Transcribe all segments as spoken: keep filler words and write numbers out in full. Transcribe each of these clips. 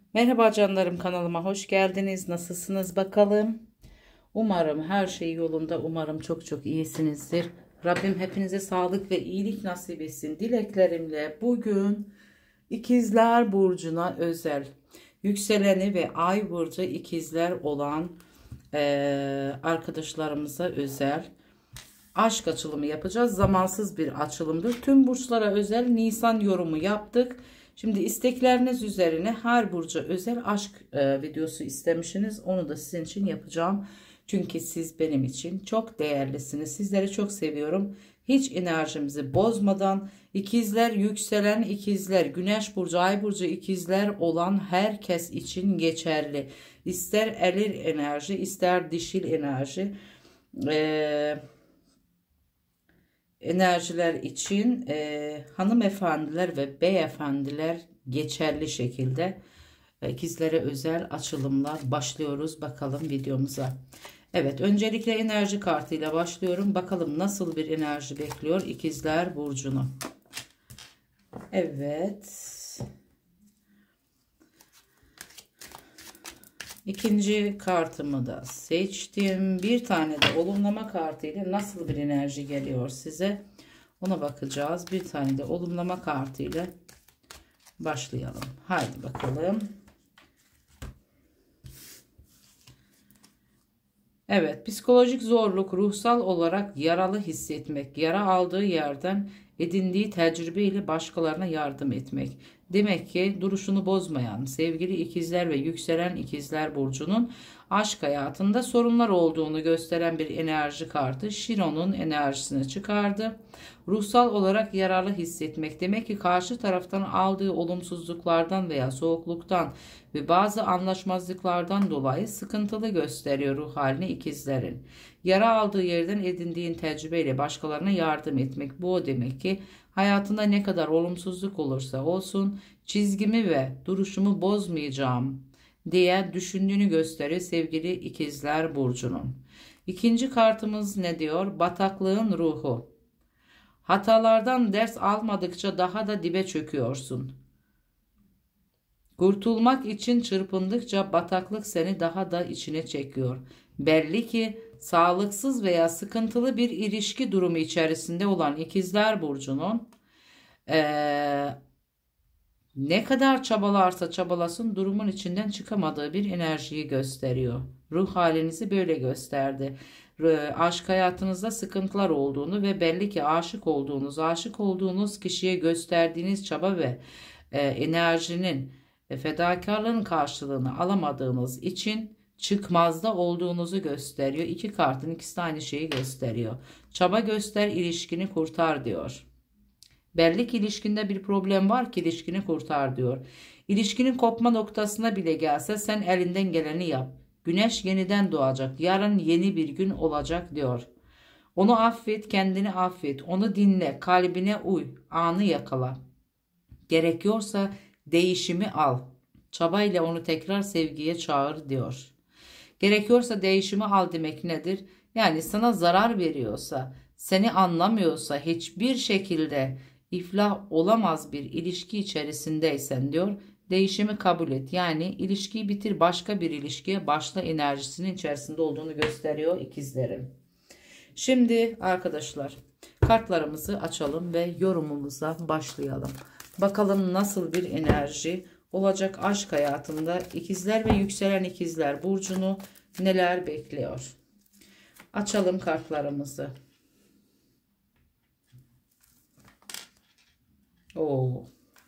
Merhaba canlarım, kanalıma hoş geldiniz. Nasılsınız bakalım? Umarım her şey yolunda. Umarım çok çok iyisinizdir. Rabbim hepinize sağlık ve iyilik nasip etsin dileklerimle. Bugün İkizler Burcu'na özel, yükseleni ve ay burcu ikizler olan eee, arkadaşlarımıza özel aşk açılımı yapacağız. Zamansız bir açılımdır. Tüm burçlara özel Nisan yorumu yaptık. Şimdi istekleriniz üzerine her burca özel aşk e, videosu istemişsiniz. Onu da sizin için yapacağım. Çünkü siz benim için çok değerlisiniz. Sizleri çok seviyorum. Hiç enerjimizi bozmadan ikizler, yükselen ikizler, güneş burcu, ay burcu ikizler olan herkes için geçerli. İster eril enerji, ister dişil enerji. Eee enerjiler için e, hanımefendiler ve beyefendiler geçerli şekilde e, ikizlere özel açılımlar başlıyoruz. Bakalım videomuza. Evet, öncelikle enerji kartıyla başlıyorum. Bakalım nasıl bir enerji bekliyor ikizler burcunu. Evet. İkinci kartımı da seçtim. Bir tane de olumlama kartıyla nasıl bir enerji geliyor size? Ona bakacağız. Bir tane de olumlama kartıyla başlayalım. Haydi bakalım. Evet, psikolojik zorluk, ruhsal olarak yaralı hissetmek, yara aldığı yerden edindiği tecrübeyle başkalarına yardım etmek. Demek ki duruşunu bozmayan sevgili ikizler ve yükselen ikizler burcunun aşk hayatında sorunlar olduğunu gösteren bir enerji kartı Şiron'un enerjisini çıkardı. Ruhsal olarak yararlı hissetmek demek ki karşı taraftan aldığı olumsuzluklardan veya soğukluktan ve bazı anlaşmazlıklardan dolayı sıkıntılı gösteriyor ruh halini ikizlerin. Yara aldığı yerden edindiğin tecrübeyle başkalarına yardım etmek. Bu o demek ki hayatında ne kadar olumsuzluk olursa olsun çizgimi ve duruşumu bozmayacağım diye düşündüğünü gösterir sevgili ikizler burcunun. İkinci kartımız ne diyor? Bataklığın ruhu. Hatalardan ders almadıkça daha da dibe çöküyorsun. Kurtulmak için çırpındıkça bataklık seni daha da içine çekiyor. Belli ki sağlıksız veya sıkıntılı bir ilişki durumu içerisinde olan ikizler burcunun ee, ne kadar çabalarsa çabalasın durumun içinden çıkamadığı bir enerjiyi gösteriyor. Ruh halinizi böyle gösterdi. Aşk hayatınızda sıkıntılar olduğunu ve belli ki aşık olduğunuz, aşık olduğunuz kişiye gösterdiğiniz çaba ve e, enerjinin ve fedakarlığın karşılığını alamadığınız için çıkmazda olduğunuzu gösteriyor. İki kartın ikisi de aynı şeyi gösteriyor. Çaba göster, ilişkini kurtar diyor. Belli ki ilişkinde bir problem var ki ilişkini kurtar diyor. İlişkinin kopma noktasına bile gelse sen elinden geleni yap. Güneş yeniden doğacak. Yarın yeni bir gün olacak diyor. Onu affet, kendini affet. Onu dinle, kalbine uy, anı yakala. Gerekiyorsa değişimi al. Çabayla onu tekrar sevgiye çağır diyor. Gerekiyorsa değişimi al demek nedir? Yani sana zarar veriyorsa, seni anlamıyorsa, hiçbir şekilde iflah olamaz bir ilişki içerisindeysen diyor, değişimi kabul et. Yani ilişkiyi bitir, başka bir ilişkiye başla enerjisinin içerisinde olduğunu gösteriyor ikizlerim. Şimdi arkadaşlar kartlarımızı açalım ve yorumumuza başlayalım. Bakalım nasıl bir enerji olacak aşk hayatında ikizler ve yükselen ikizler burcunu neler bekliyor? Açalım kartlarımızı. Oo.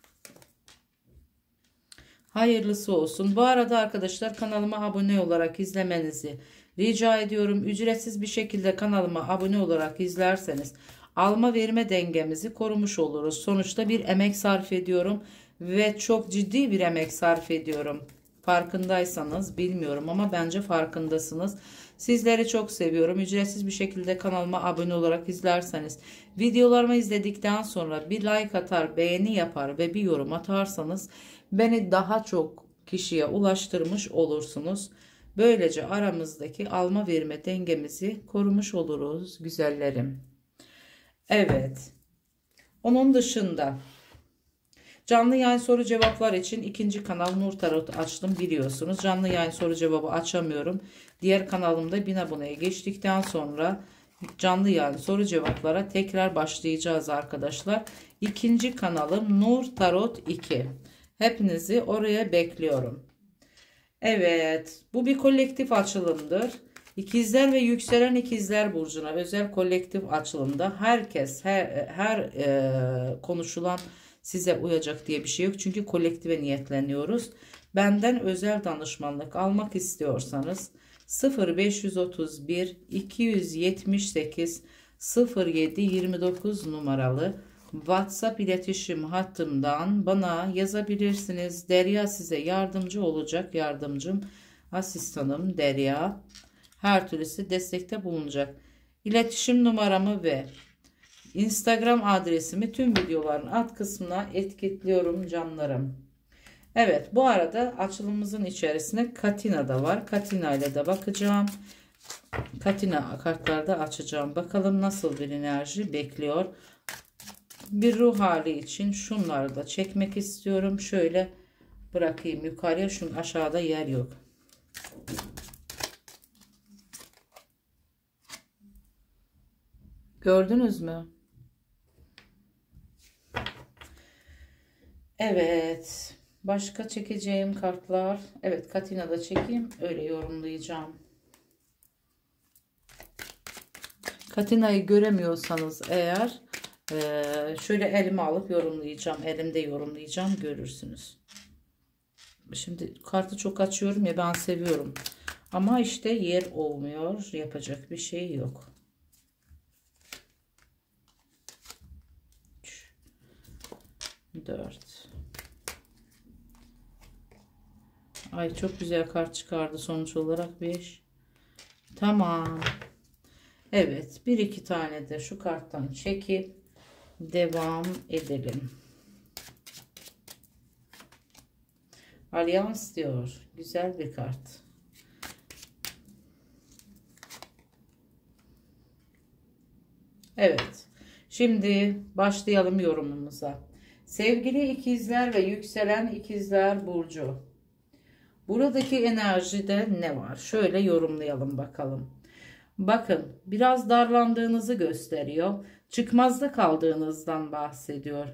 Hayırlısı olsun. Bu arada arkadaşlar kanalıma abone olarak izlemenizi rica ediyorum. Ücretsiz bir şekilde kanalıma abone olarak izlerseniz alma verme dengemizi korumuş oluruz. Sonuçta bir emek sarf ediyorum ve çok ciddi bir emek sarf ediyorum. Farkındaysanız bilmiyorum ama bence farkındasınız. Sizleri çok seviyorum. Ücretsiz bir şekilde kanalıma abone olarak izlerseniz, videolarımı izledikten sonra bir like atar, beğeni yapar ve bir yorum atarsanız beni daha çok kişiye ulaştırmış olursunuz. Böylece aramızdaki alma verme dengemizi korumuş oluruz güzellerim. Evet. Onun dışında Canlı yayın soru cevaplar için ikinci kanal Nur Tarot açtım biliyorsunuz. Canlı yayın soru cevabı açamıyorum. Diğer kanalımda bin aboneye geçtikten sonra canlı yayın soru cevaplara tekrar başlayacağız arkadaşlar. İkinci kanalım Nur Tarot iki. Hepinizi oraya bekliyorum. Evet, bu bir kolektif açılımdır. İkizler ve yükselen ikizler burcuna özel kolektif açılımda herkes her, her e, konuşulan size uyacak diye bir şey yok. Çünkü kolektive niyetleniyoruz. Benden özel danışmanlık almak istiyorsanız sıfır beş otuz bir iki yetmiş sekiz sıfır yedi yirmi dokuz numaralı WhatsApp iletişim hattımdan bana yazabilirsiniz. Derya size yardımcı olacak. Yardımcım, asistanım Derya. Her türlüsü destekte bulunacak. İletişim numaramı ve Instagram adresimi tüm videoların alt kısmına etiketliyorum canlarım. Evet, bu arada açılımımızın içerisinde Katina da var. Katina ile de bakacağım. Katina kartlarda açacağım. Bakalım nasıl bir enerji bekliyor. Bir ruh hali için şunları da çekmek istiyorum. Şöyle bırakayım yukarıya. Çünkü aşağıda yer yok. Gördünüz mü? Evet. Başka çekeceğim kartlar. Evet, Katina'da çekeyim. Öyle yorumlayacağım. Katina'yı göremiyorsanız eğer e, şöyle elime alıp yorumlayacağım. Elimde yorumlayacağım. Görürsünüz. Şimdi kartı çok açıyorum ya, ben seviyorum. Ama işte yer olmuyor. Yapacak bir şey yok. dört. Ay çok güzel kart çıkardı sonuç olarak beş. Tamam. Evet, bir iki tane de şu karttan çekip devam edelim. Alyans diyor. Güzel bir kart. Evet. Şimdi başlayalım yorumumuza. Sevgili ikizler ve yükselen ikizler burcu. Buradaki enerjide ne var? Şöyle yorumlayalım bakalım. Bakın, biraz darlandığınızı gösteriyor. Çıkmazda kaldığınızdan bahsediyor.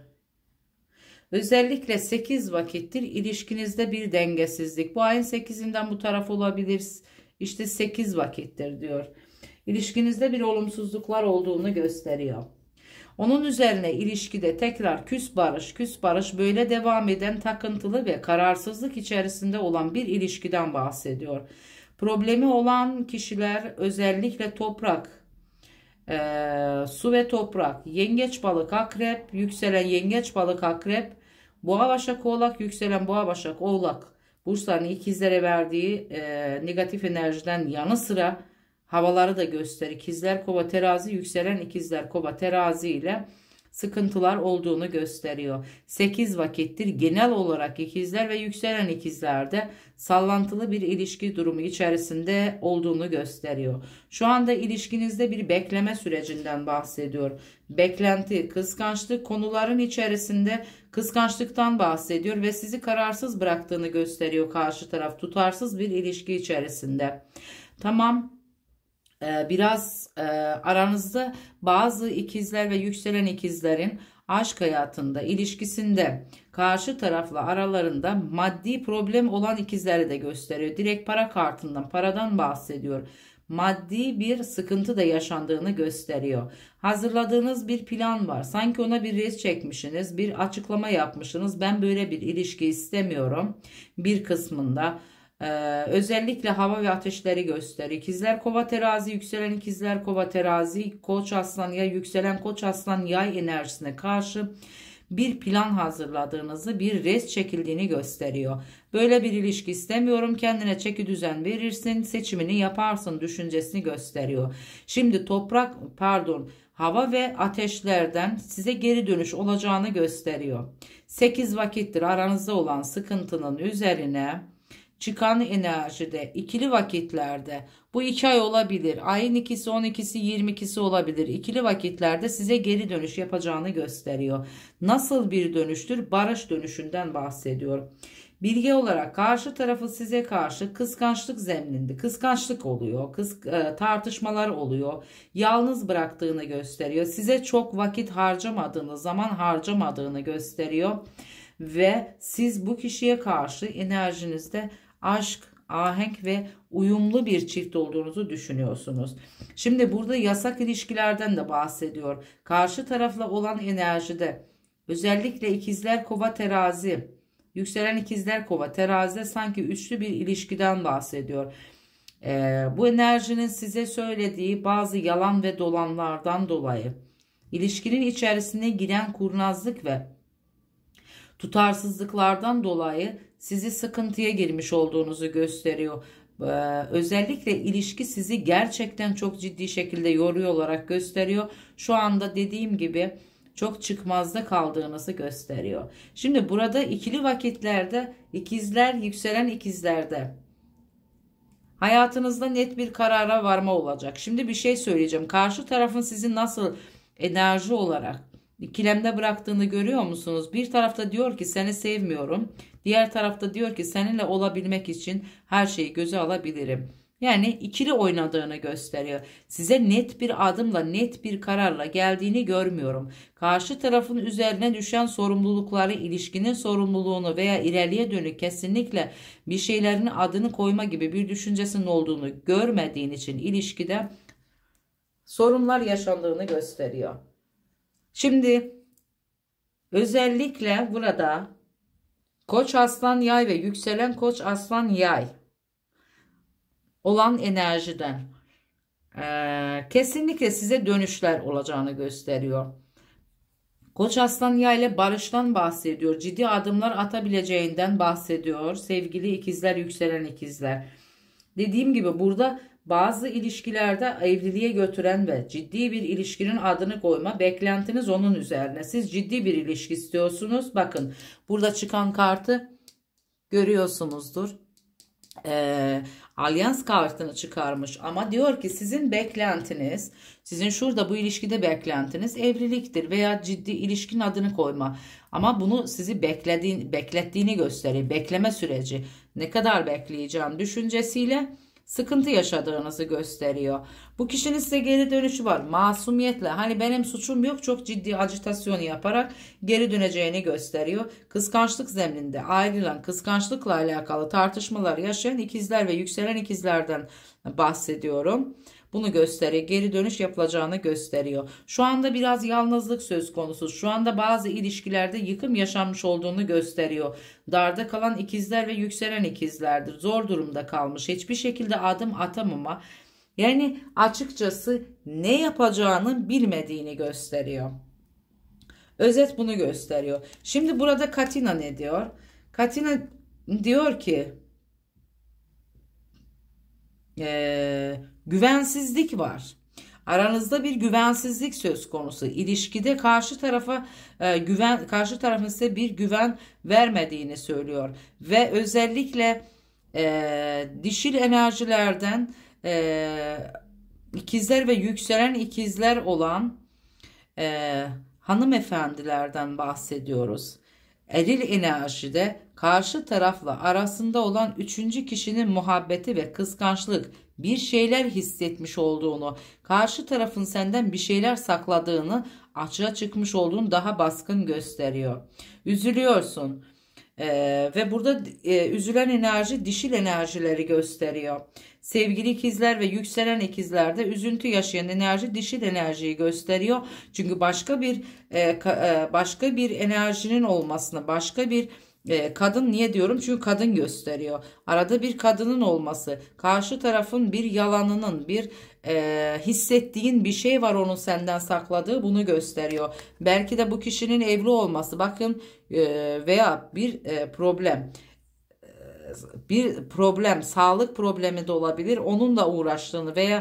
Özellikle sekiz vakittir ilişkinizde bir dengesizlik. Bu ayın sekizinden bu taraf olabilir. İşte sekiz vakittir diyor. İlişkinizde bir olumsuzluklar olduğunu gösteriyor. Onun üzerine ilişkide tekrar küs barış küs barış böyle devam eden takıntılı ve kararsızlık içerisinde olan bir ilişkiden bahsediyor. Problemi olan kişiler özellikle toprak, e, su ve toprak, yengeç balık akrep, yükselen yengeç balık akrep, boğa başak oğlak, yükselen boğa başak oğlak burçların ikizlere verdiği e, negatif enerjiden yanı sıra havaları da gösterir. İkizler kova terazi, yükselen ikizler kova terazi ile sıkıntılar olduğunu gösteriyor. sekiz vakittir genel olarak ikizler ve yükselen ikizlerde sallantılı bir ilişki durumu içerisinde olduğunu gösteriyor. Şu anda ilişkinizde bir bekleme sürecinden bahsediyor. Beklenti, kıskançlık konuların içerisinde kıskançlıktan bahsediyor ve sizi kararsız bıraktığını gösteriyor karşı taraf, tutarsız bir ilişki içerisinde. Tamam. Biraz e, aranızda bazı ikizler ve yükselen ikizlerin aşk hayatında, ilişkisinde karşı tarafla aralarında maddi problem olan ikizleri de gösteriyor. Direkt para kartından, paradan bahsediyor. Maddi bir sıkıntı da yaşandığını gösteriyor. Hazırladığınız bir plan var. Sanki ona bir res çekmişsiniz, bir açıklama yapmışsınız. Ben böyle bir ilişki istemiyorum. Bir kısmında. Ee, özellikle hava ve ateşleri gösteriyor. İkizler kova terazi, yükselen ikizler kova terazi, koç aslan ya yükselen koç aslan yay enerjisine karşı bir plan hazırladığınızı, bir res çekildiğini gösteriyor. Böyle bir ilişki istemiyorum, kendine çeki düzen verirsin, seçimini yaparsın düşüncesini gösteriyor. Şimdi toprak pardon hava ve ateşlerden size geri dönüş olacağını gösteriyor. sekiz vakittir aranızda olan sıkıntının üzerine çıkan enerjide, ikili vakitlerde, bu iki ay olabilir, ayın ikisi, on ikisi, yirmi ikisi olabilir, ikili vakitlerde size geri dönüş yapacağını gösteriyor. Nasıl bir dönüştür? Barış dönüşünden bahsediyor. Bilgi olarak karşı tarafı size karşı kıskançlık zemininde, kıskançlık oluyor, kıs, e, tartışmalar oluyor, yalnız bıraktığını gösteriyor, size çok vakit harcamadığını, zaman harcamadığını gösteriyor ve siz bu kişiye karşı enerjinizde aşk, ahenk ve uyumlu bir çift olduğunuzu düşünüyorsunuz. Şimdi burada yasak ilişkilerden de bahsediyor. Karşı tarafla olan enerjide özellikle ikizler, kova, terazi, yükselen ikizler, kova, terazide sanki üçlü bir ilişkiden bahsediyor. Ee, bu enerjinin size söylediği bazı yalan ve dolanlardan dolayı ilişkinin içerisine giren kurnazlık ve tutarsızlıklardan dolayı sizi sıkıntıya girmiş olduğunuzu gösteriyor. Ee, özellikle ilişki sizi gerçekten çok ciddi şekilde yoruyor olarak gösteriyor. Şu anda dediğim gibi çok çıkmazda kaldığınızı gösteriyor. Şimdi burada ikili vakitlerde ikizler, yükselen ikizlerde hayatınızda net bir karara varma olacak. Şimdi bir şey söyleyeceğim. Karşı tarafın sizi nasıl enerji olarak ikilemde bıraktığını görüyor musunuz? Bir tarafta diyor ki seni sevmiyorum. Diğer tarafta diyor ki seninle olabilmek için her şeyi göze alabilirim. Yani ikili oynadığını gösteriyor. Size net bir adımla, net bir kararla geldiğini görmüyorum. Karşı tarafın üzerine düşen sorumlulukları, ilişkinin sorumluluğunu veya ileriye dönük kesinlikle bir şeylerin adını koyma gibi bir düşüncesinin olduğunu görmediğin için ilişkide sorunlar yaşandığını gösteriyor. Şimdi özellikle burada Koç, Aslan, Yay ve yükselen Koç, Aslan, Yay olan enerjiden ee, kesinlikle size dönüşler olacağını gösteriyor. Koç, Aslan, Yay ile barıştan bahsediyor. Ciddi adımlar atabileceğinden bahsediyor. Sevgili ikizler, yükselen ikizler. Dediğim gibi burada bazı ilişkilerde evliliğe götüren ve ciddi bir ilişkinin adını koyma beklentiniz onun üzerine. Siz ciddi bir ilişki istiyorsunuz. Bakın burada çıkan kartı görüyorsunuzdur. Ee, alyans kartını çıkarmış ama diyor ki sizin beklentiniz, sizin şurada bu ilişkide beklentiniz evliliktir veya ciddi ilişkin adını koyma, ama bunu sizi beklediğin, beklettiğini gösteriyor. Bekleme süreci, ne kadar bekleyeceğim düşüncesiyle sıkıntı yaşadığınızı gösteriyor. Bu kişinin size geri dönüşü var. Masumiyetle, hani benim suçum yok, çok ciddi ajitasyon yaparak geri döneceğini gösteriyor. Kıskançlık zemininde ayrılan, kıskançlıkla alakalı tartışmalar yaşayan ikizler ve yükselen ikizlerden bahsediyorum. Bunu gösteriyor. Geri dönüş yapılacağını gösteriyor. Şu anda biraz yalnızlık söz konusu. Şu anda bazı ilişkilerde yıkım yaşanmış olduğunu gösteriyor. Darda kalan ikizler ve yükselen ikizlerdir. Zor durumda kalmış. Hiçbir şekilde adım atamama. Yani açıkçası ne yapacağını bilmediğini gösteriyor. Özet bunu gösteriyor. Şimdi burada Katina ne diyor? Katina diyor ki Ee, güvensizlik var. Aranızda bir güvensizlik söz konusu. İlişkide karşı tarafa e, güven, karşı tarafın size bir güven vermediğini söylüyor. Ve özellikle e, dişil enerjilerden e, ikizler ve yükselen ikizler olan e, hanımefendilerden bahsediyoruz. Eril enerjide karşı tarafla arasında olan üçüncü kişinin muhabbeti ve kıskançlık, bir şeyler hissetmiş olduğunu, karşı tarafın senden bir şeyler sakladığını, açığa çıkmış olduğunu daha baskın gösteriyor. Üzülüyorsun. Ee, ve burada e, üzülen enerji dişil enerjileri gösteriyor. Sevgili ikizler ve yükselen ikizlerde üzüntü yaşayan enerji dişil enerjiyi gösteriyor. Çünkü başka bir e, ka, e, başka bir enerjinin olmasını, başka bir e, kadın, niye diyorum? Çünkü kadın gösteriyor. Arada bir kadının olması, karşı tarafın bir yalanının, bir e, hissettiğin bir şey var onun senden sakladığı, bunu gösteriyor. Belki de bu kişinin evli olması, bakın, e, veya bir e, problem. Bir problem, sağlık problemi de olabilir. Onunla uğraştığını veya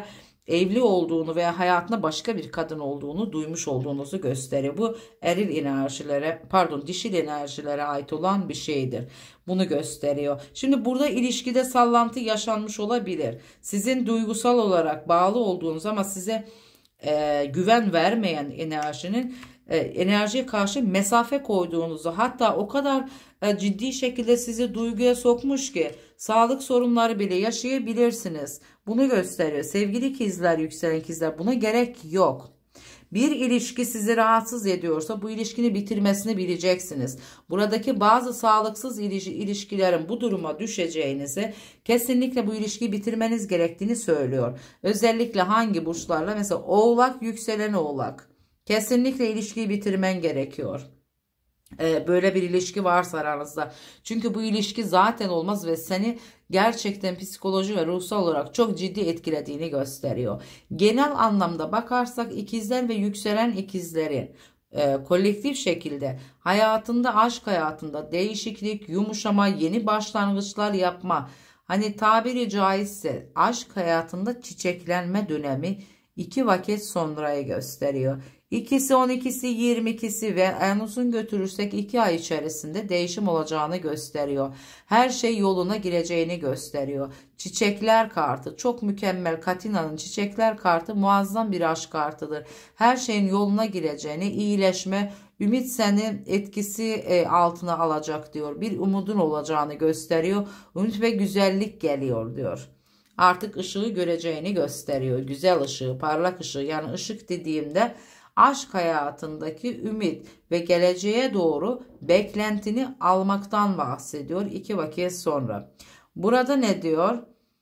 evli olduğunu veya hayatında başka bir kadın olduğunu duymuş olduğunuzu gösteriyor. Bu eril enerjilere, pardon, dişil enerjilere ait olan bir şeydir. Bunu gösteriyor. Şimdi burada ilişkide sallantı yaşanmış olabilir. Sizin duygusal olarak bağlı olduğunuz ama size e, güven vermeyen enerjinin e, enerjiye karşı mesafe koyduğunuzu, hatta o kadar e, ciddi şekilde sizi duyguya sokmuş ki sağlık sorunları bile yaşayabilirsiniz. Bunu gösteriyor. Sevgili ikizler, yükselen ikizler, buna gerek yok. Bir ilişki sizi rahatsız ediyorsa bu ilişkini bitirmesini bileceksiniz. Buradaki bazı sağlıksız ilişkilerin bu duruma düşeceğinizi, kesinlikle bu ilişkiyi bitirmeniz gerektiğini söylüyor. Özellikle hangi burçlarla? Mesela Oğlak, yükselen Oğlak. Kesinlikle ilişkiyi bitirmen gerekiyor. Böyle bir ilişki varsa aranızda. Çünkü bu ilişki zaten olmaz ve seni gerçekten psikoloji ve ruhsal olarak çok ciddi etkilediğini gösteriyor. Genel anlamda bakarsak ikizler ve yükselen ikizlerin e, kolektif şekilde hayatında, aşk hayatında değişiklik, yumuşama, yeni başlangıçlar yapma, hani tabiri caizse aşk hayatında çiçeklenme dönemi iki vakit sonrayı gösteriyor. İkisi on ikisi yirmi ikisi ve en uzun götürürsek iki ay içerisinde değişim olacağını gösteriyor. Her şey yoluna gireceğini gösteriyor. Çiçekler kartı çok mükemmel. Katina'nın çiçekler kartı muazzam bir aşk kartıdır. Her şeyin yoluna gireceğini, iyileşme, ümit seni etkisi altına alacak diyor. Bir umudun olacağını gösteriyor. Ümit ve güzellik geliyor diyor. Artık ışığı göreceğini gösteriyor. Güzel ışığı, parlak ışığı. Yani ışık dediğimde aşk hayatındaki ümit ve geleceğe doğru beklentini almaktan bahsediyor iki vakit sonra. Burada ne diyor?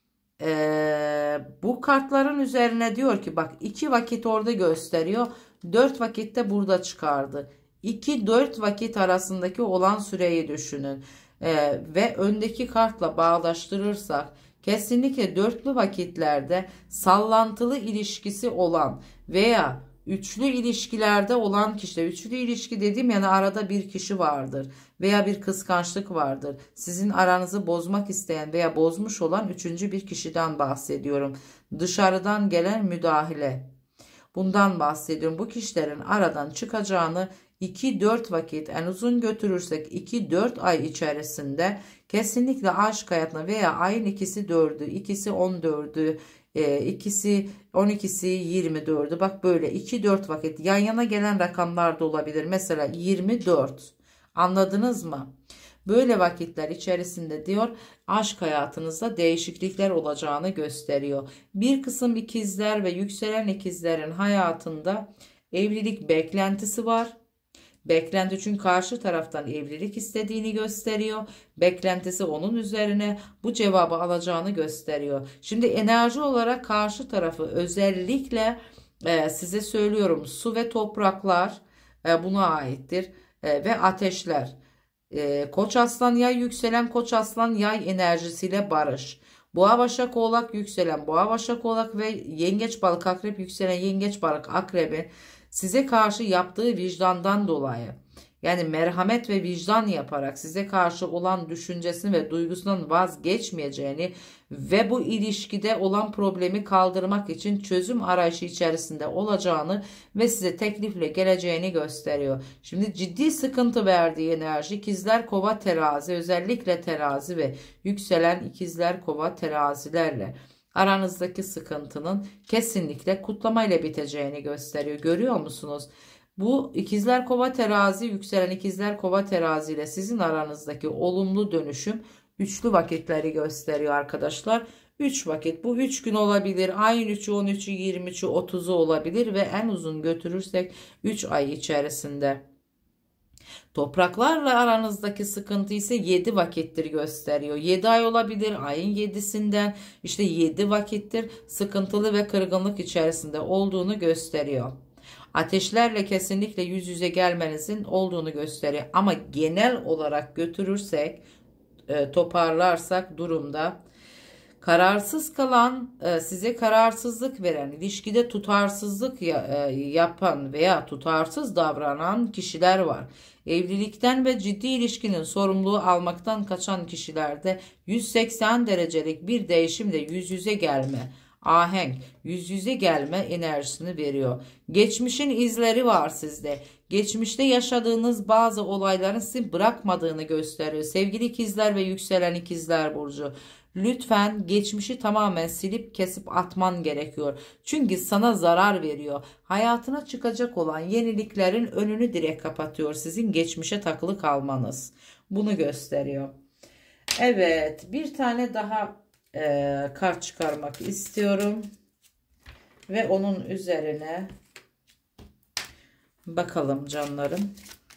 Ee, bu kartların üzerine diyor ki bak, iki vakit orada gösteriyor. Dört vakitte burada çıkardı. iki dört vakit arasındaki olan süreyi düşünün. Ee, ve öndeki kartla bağdaştırırsak kesinlikle dörtlü vakitlerde sallantılı ilişkisi olan veya üçlü ilişkilerde olan kişiler, üçlü ilişki dediğim yani arada bir kişi vardır veya bir kıskançlık vardır. Sizin aranızı bozmak isteyen veya bozmuş olan üçüncü bir kişiden bahsediyorum. Dışarıdan gelen müdahale. Bundan bahsediyorum. Bu kişilerin aradan çıkacağını iki dört vakit, en uzun götürürsek iki dört ay içerisinde kesinlikle aşk hayatına veya ayın ikisi dördü, ikisi on dördü, e, ikisi on ikisi yirmi dördü. Bak böyle iki dört vakit yan yana gelen rakamlar da olabilir. Mesela yirmi dört. Anladınız mı? Böyle vakitler içerisinde diyor aşk hayatınızda değişiklikler olacağını gösteriyor. Bir kısım ikizler ve yükselen ikizlerin hayatında evlilik beklentisi var. Beklenti çünkü karşı taraftan evlilik istediğini gösteriyor. Beklentisi onun üzerine bu cevabı alacağını gösteriyor. Şimdi enerji olarak karşı tarafı özellikle e, size söylüyorum, su ve topraklar e, buna aittir e, ve ateşler. E, Koç aslan yay, yükselen Koç aslan yay enerjisiyle barış. Boğa başak oğlak yükselen boğa başak oğlak ve yengeç balık akrep yükselen yengeç balık akrebin size karşı yaptığı vicdandan dolayı, yani merhamet ve vicdan yaparak size karşı olan düşüncesini ve duygusundan vazgeçmeyeceğini ve bu ilişkide olan problemi kaldırmak için çözüm arayışı içerisinde olacağını ve size teklifle geleceğini gösteriyor. Şimdi ciddi sıkıntı verdiği enerji ikizler, kova, terazi, özellikle terazi ve yükselen ikizler, kova, terazilerle aranızdaki sıkıntının kesinlikle kutlamayla biteceğini gösteriyor. Görüyor musunuz? Bu ikizler, kova, terazi, yükselen ikizler, kova, terazi ile sizin aranızdaki olumlu dönüşüm üçlü vakitleri gösteriyor arkadaşlar. üç vakit. Bu üç gün olabilir. Ayın üçü, on üçü, yirmi üçü, otuzu olabilir ve en uzun götürürsek üç ay içerisinde. Topraklarla aranızdaki sıkıntı ise yedi vakittir gösteriyor. yedi ay olabilir. Ayın yedisinden işte yedi vakittir sıkıntılı ve kırgınlık içerisinde olduğunu gösteriyor. Ateşlerle kesinlikle yüz yüze gelmenizin olduğunu gösteriyor. Ama genel olarak götürürsek, toparlarsak durumda kararsız kalan, size kararsızlık veren, ilişkide tutarsızlık yapan veya tutarsız davranan kişiler var. Evlilikten ve ciddi ilişkinin sorumluluğu almaktan kaçan kişilerde yüz seksen derecelik bir değişimle yüz yüze gelme, ahenk, yüz yüze gelme enerjisini veriyor. Geçmişin izleri var sizde. Geçmişte yaşadığınız bazı olayların sizi bırakmadığını gösteriyor. Sevgili ikizler ve yükselen ikizler burcu. Lütfen geçmişi tamamen silip kesip atman gerekiyor. Çünkü sana zarar veriyor. Hayatına çıkacak olan yeniliklerin önünü direkt kapatıyor. Sizin geçmişe takılı kalmanız. Bunu gösteriyor. Evet, bir tane daha e, kart çıkarmak istiyorum. Ve onun üzerine bakalım canlarım.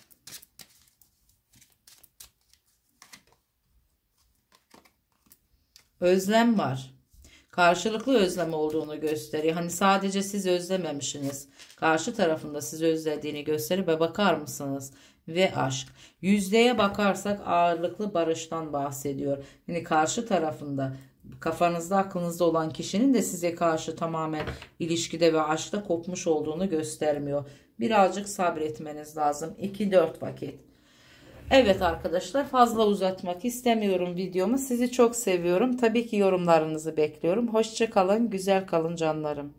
Özlem var. Karşılıklı özlem olduğunu gösteriyor. Hani sadece siz özlememişsiniz. Karşı tarafında sizi özlediğini gösteriyor ve bakar mısınız? Ve aşk. Yüzdeye bakarsak ağırlıklı barıştan bahsediyor. Yani karşı tarafında kafanızda aklınızda olan kişinin de size karşı tamamen ilişkide ve aşkta kopmuş olduğunu göstermiyor. Birazcık sabretmeniz lazım. iki dört vakit. Evet arkadaşlar, fazla uzatmak istemiyorum videomu. Sizi çok seviyorum. Tabii ki yorumlarınızı bekliyorum. Hoşça kalın, güzel kalın canlarım.